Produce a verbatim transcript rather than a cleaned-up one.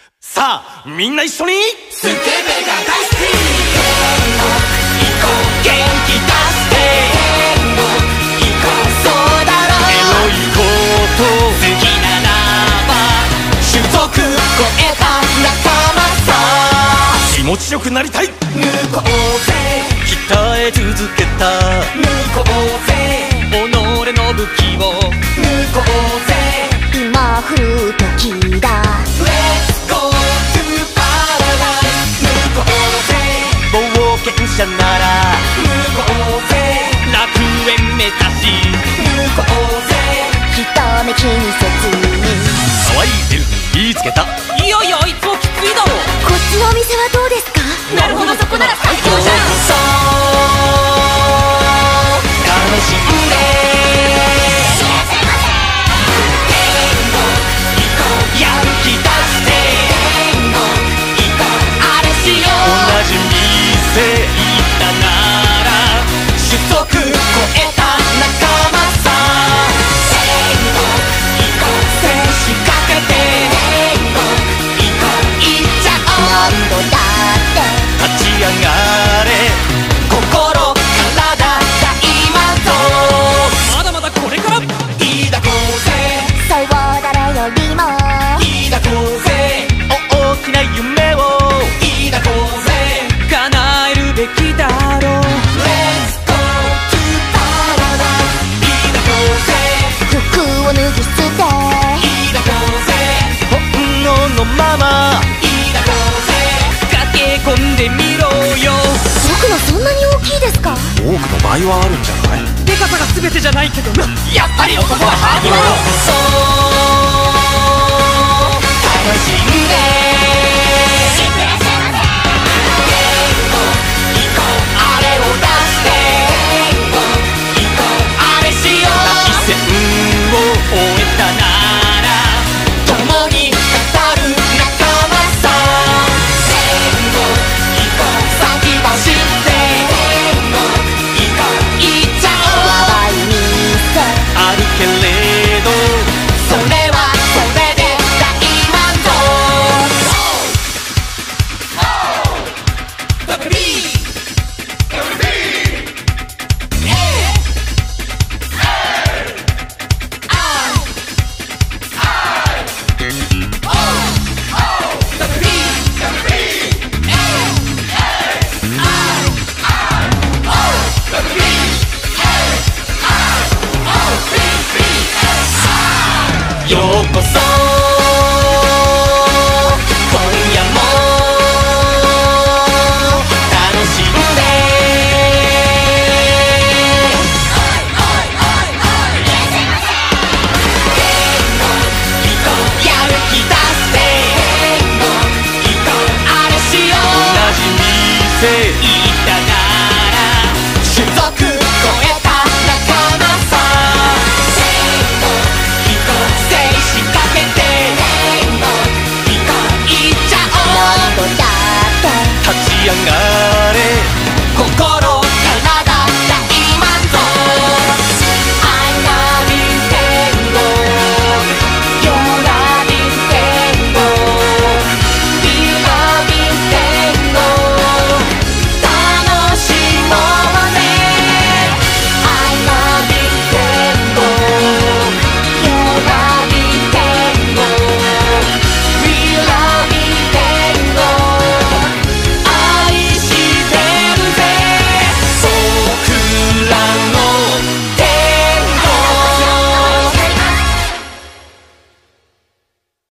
さあみんな一緒にスケベが大好き。行こう、元気出して行こう、そうだろう。エロいこと好きならば種族超えた仲間さ。 気持ちよくなりたい。 向こうぜ鍛え続けた。 向こうぜ己の武器を。 向こうぜ今降る時だ。 Let's go to paradise。 向こうぜ冒険者なら向こうぜ楽園目指し。 向こうぜひとめ気にせずに。 可愛いエルフに言いつけた。 いやいやあいつはきついだろ。 こっちのお店はどうですか？ なるほど、そこなら最強じゃん。そう楽しんでやる気出して行こう、あれしよう。 同じ店行ったなら種族超えた仲間さ。行こう、戦士かけて行こう、行っちゃおう。 何度だって立ち上がれ。 心体大満足。 まだまだこれから。 いいだこうぜそう誰よりもいいだこうぜ大きな夢をいいだこうぜ叶えるべきだろう。 Let's go to paradise。 いいだこうぜ服を脱ぎ捨て。 いいだこうぜ本能のままいいだこうぜ駆け込んでみろよ。 僕のそんなに大きいですか？ 多くの場合はあるんじゃない。でかさが全てじゃないけどな。 やっぱり男はハードだろ。そう楽しんで行こう、あれを出して行こう、あれしよう。 戦を終えたなら共に語る仲間さ。行こう、先走って行こう、行っちゃおう。 やばい店あるけれどそれはそれで大満足。ようこそ今夜も楽しんでやる気出して行こう、あれしよう。 同じ店